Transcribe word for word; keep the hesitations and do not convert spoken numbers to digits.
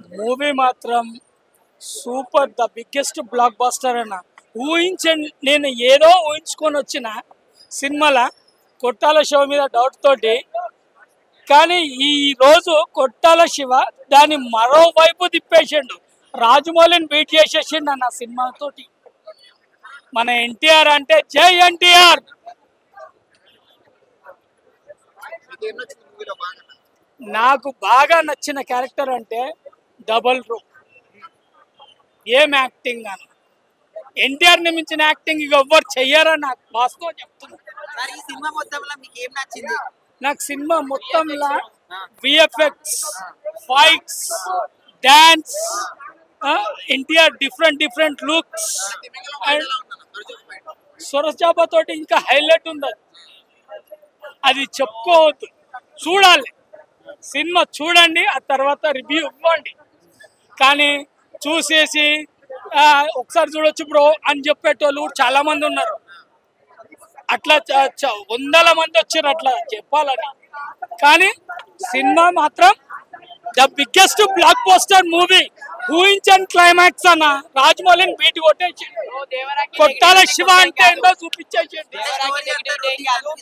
Movie మాత్రం super, the biggest blockbuster అన్న. ఊహించండి, నేను ఏదో ఊహించుకొని వచ్చిన సినిమాల కొట్టాల శివ మీద డౌట్ తోటి, కానీ ఈ రోజు కొట్టాల శివ దాన్ని మరోవైపు తిప్పేసిండు. రాజమౌళిని బీట్ చేసేసిండు అన్న సినిమాతోటి. మన ఎన్టీఆర్ అంటే జై ఎన్టీఆర్. నాకు బాగా నచ్చిన క్యారెక్టర్ అంటే డబల్ రో. ఏం యాక్టింగ్ అన్న, ఎన్టీఆర్ ని మించిన యాక్టింగ్ ఇక ఎవ్వరు చెయ్యరని నాకు వాస్తవం చెప్తున్నా. నాకు సినిమా మొత్తంలో VFX, fights, dance, NTR different different looks and సొరచాప తోటి ఇంకా హైలైట్ ఉంది. అది చెప్పుకోవద్దు, చూడాలి. సినిమా చూడండి, ఆ తర్వాత రివ్యూ ఇవ్వండి. కానీ చూసేసి ఒకసారి చూడొచ్చు బ్రో అని చెప్పేటోళ్ళు చాలా మంది ఉన్నారు. అట్లా వందల మంది వచ్చారు అట్లా చెప్పాలని. కానీ సినిమా మాత్రం the biggest blockbuster movie. ఊహించని క్లైమాక్స్ అన్న, రాజమౌళిని బీట్ కొట్టేసి కొట్టాల శివ అంటే ఏంటో చూపించేసి